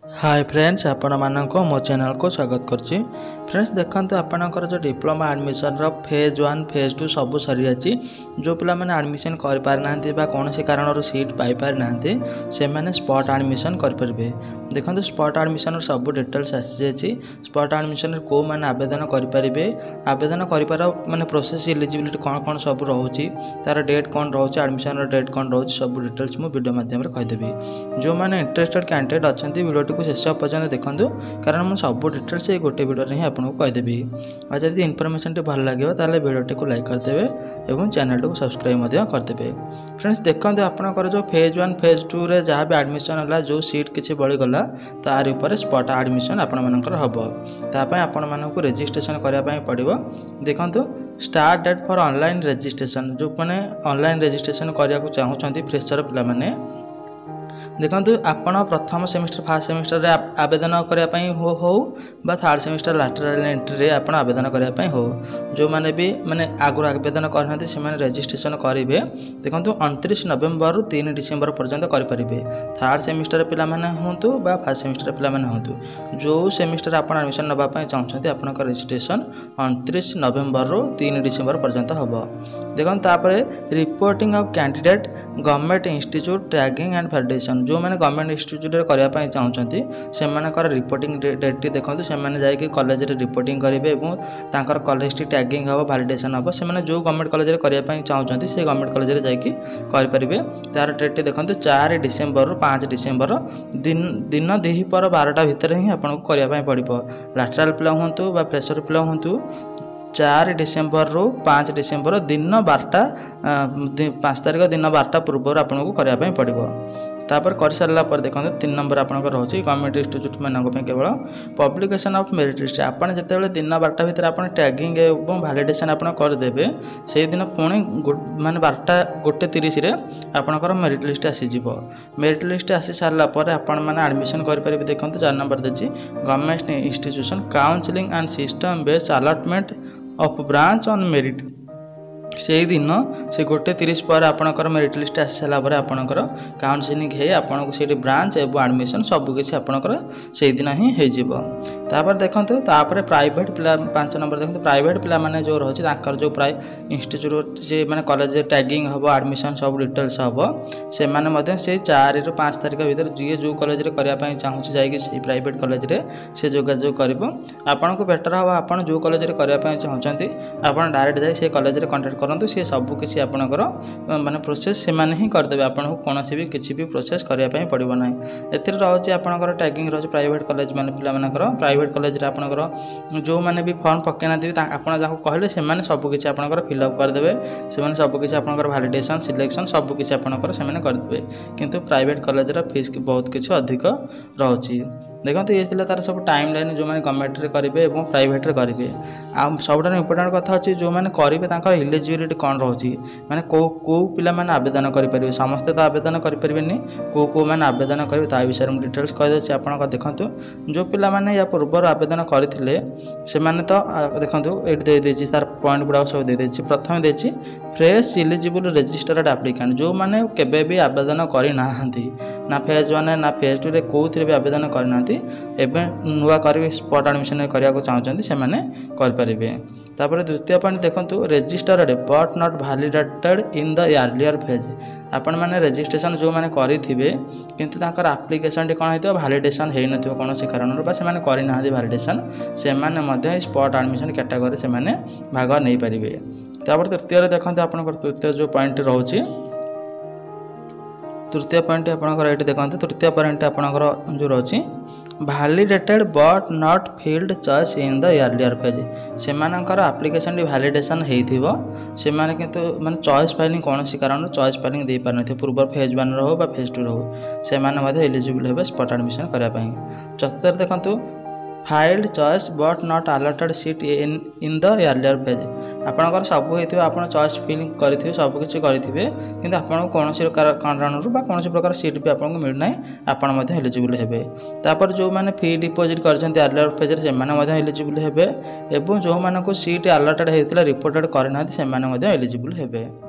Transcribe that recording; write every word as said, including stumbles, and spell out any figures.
Hi friends, आपण मानक मो चैनल को स्वागत करछि। फ्रेंड्स देखंतु आपनकर जो डिप्लोमा एडमिशन रो फेज वन फेज टू सब सरी अछि। जो पिला माने एडमिशन कर पार नांती बा कोनोसी कारण रो सीट पाई पार नांती से माने स्पॉट एडमिशन कर परबे। देखंतु स्पॉट एडमिशन रो सब डिटेल्स आसी जाछि। स्पॉट एडमिशन को माने आवेदन कर परिबे, आवेदन कर पार माने प्रोसेस एलिजिबिलिटी कोन कोन सब रहउछि, तार डेट कोन रहउछि, एडमिशन रो डेट कोन रहउछि, सब डिटेल्स मु वीडियो माध्यम रे कहि देबी। जो माने इंटरेस्टेड कैंडिडेट अछंती वीडियो को शेष पर्यटन देखूँ, कारण मुझे सब डिटेल्स ये गोटे वीडियो ही आपको कहीदेवी। और जब इनफॉरमेशन भल लगे ताले वीडियो को लाइक करदे और चैनल को सब्सक्राइब करदे। फ्रेंड्स देखते आपंकर जो फेज वन फेज टू रे जहाँ भी एडमिशन है, जो सीट किसी बढ़ीगला तार उपर स्पॉट एडमिशन आपंकर हम तापाई आपण मानक रजिस्ट्रेशन करने पड़ो। देखो start date for online registration, जो मैंने ऑनलाइन रजिस्ट्रेशन करने को चाहूँगी फ्रेशर पिला माने देखंतु आपण प्रथम सेमिस्टर फर्स्ट सेमिस्टर रे आवेदन करने हो हो बा थर्ड सेमिस्टर लैटरल एंट्री रे आपण आवेदन करने हो। जो माने भी माने आगुर आवेदन करनाते से माने रजिस्ट्रेशन करेंगे। देखंतु उनतीस नवेम्बर रु तीन डिसेम्बर पर्यंत कर परिबे। थर्ड सेमिस्टर पिला माने होंतु बा फर्स्ट सेमिस्टर पिला माने होंतु, जो सेमिस्टर आपण एडमिशन नबा पय चाहछन्ती आपनक रजिस्ट्रेशन उनतीस नवेम्बर रु तीन डिसेम्बर पर्यंत हबो। देखन तापरे reporting of candidate government institute tagging and validation, जो मैंने गवर्नमेंट इंस्टीट्यूट करने चाहते से रिपोर्टिंग डेट टी देखो से जाकि कॉलेज रे रिपोर्टिंग करेंगे और कॉलेज टी टैगिंग हम वैलिडेशन हम से जो गवर्नमेंट कॉलेज रे करने चाहते से गवर्नमेंट कॉलेज रे जाकि करेंगे। तार डेट टी देखो चार डिसेम्बर रु पाँच डिसेम्बर दिन दिन दिपर बारटा भितर ही आपको करने पड़ो। लैटरल पिला हूँ बा फ्रेशर पिला हूँ चार डिसेम्बर रु पाँच डिसेम्बर दिन बारटा पाँच तारीख दिन बारटा पूर्व आपको करने पड़ो। तापर कर सारा पर देखो तीन नंबर आपंकर रोचे गवर्नमेंट इंस्टीट्यूट मानक केवल पब्लिकेशन ऑफ मेरिट लिस्ट। आपड़ जिते दिन बारटा भितर आप टैगिंग और वैलिडेशन आप करदे से दिन पुणी माने बारटा गोटे तीस आपंकर मेरिट लिस्ट आसीज। मेरिट लिस्ट आसी सारा पर आपण मैंने एडमिशन करेंगे। देखो चार नंबर देती government institution counselling and system based allotment of branch on merit. से दिन से गोटे तीस पर आपंकर मेरिट लिस्ट आसी सारापर आपंकर काउंसलिंग है आपको से ब्रांच और एडमिशन सबकि आपंकर से दिन ही होपर। देखो तापर प्राइवेट पिला पांच नंबर देखो प्राइवेट पिला माने जो रही जो प्राय इंस्टीट्यूट से माने कॉलेज टैगिंग हम एडमिशन सब डिटेल्स हम से माने से चार रु पाँच तारीख भीतर जी जो कॉलेज रे करने चाहूँगी जाकि प्राइवेट कॉलेज रे से जोगाजोग कर आपन को बेटर हम आप जो कॉलेज रे करने चाहते आप डायरेक्ट जाए से कॉलेज रे कांटेक्ट करंतु सी सब किसी आपनकर माने प्रोसेस से माने ही करदेबे। आपन को कोनोसी भी किसी भी प्रोसेस करिया पई पड़िबो नाही। एतिर रहउची आपनकर टैगिंग रहउची प्राइवेट कॉलेज माने पिला मानकर प्राइवेट कॉलेज रे आपनकर जो माने भी फॉर्म पकेना देबे आपन जाको कहले से माने सब किसी आपनकर फिल अप कर देबे। से माने सब किसी आपनकर वैलिडेशन सिलेक्शन सब किसी आपनकर से माने कर देबे। किंतु प्राइवेट कॉलेज रा फीस बहुत किछि अधिक रहउची। देखंतु ये थिला तार सब टाइमलाइन जो माने गवर्नमेंट रे करिवे एवं प्राइवेट रे करिवे। आ सबटा इंपोर्टेंट कथा अछि जो माने करिवे तांकर एलिजिबिलिटी कौन रोचे माने को को पिला माने आवेदन करें। समस्ते तो आवेदन करें को को मैंने आवेदन करेंगे ता विषय में डिटेल्स कहीदे। आप देखो जो पिला माने या पूर्व आवेदन करते से माने तो देखो ये देदेछि तार पॉइंट गुड़ा सब देदेछि। प्रथम देछि फ्रेश इलिजिबल रजिस्टर्ड एप्लिकेंट, जो माने केबे भी आवेदन करना ना फेज वन ना फेज टू रे कोथरे भी आवेदन करना एवं नुआ कर स्पॉट एडमिशन करने को चाहते से माने कर परिबे। तापर द्वितीय पॉइंट देखो registered but not validated in the earlier phase. आपण मैंने रजिस्ट्रेशन जो मैंने करेंगे किंतु तांकर एप्लिकेशन टी कौन होता वैलिडेशन हो न कौन से कारण से करना वैलिडेशन से स्पॉट एडमिशन कैटेगरी से भाग नहीं पारे। तापर तृतीय देखते आप तृतीय जो पॉइंट रोचे तृतीय पॉइंट आपंकर ये देखते तृतीय पॉइंट आपंकर जो रही validated but not filled choice in the earlier phase. से एप्लिकेशन वैलिडेशन हो माने किंतु माने चॉइस पाइलिंग कौन सी कारण चॉइस पाइलिंग दे पार न पूर्व फेज वन रो बा फेज टू रो से एलिजिबल हे स्पॉट एडमिशन करने। चतुर्थ देखो filled choice but not allotted seat in in the earlier phase. आपंकर सब होते आप चॉइस फिलिंग करेंगे सबकि करेंगे किंतु आपको कौन से कारण कौन प्रकार सीट भी आपको मिलना आप एलिजिबल हे। तापर जो मैंने फी डिपोजिट कर अर्लियर फेज से एलिजिबल हे एवं जो मानक सीट अलॉटेड होता रिपोर्टेड करना से एलिजिबल हे।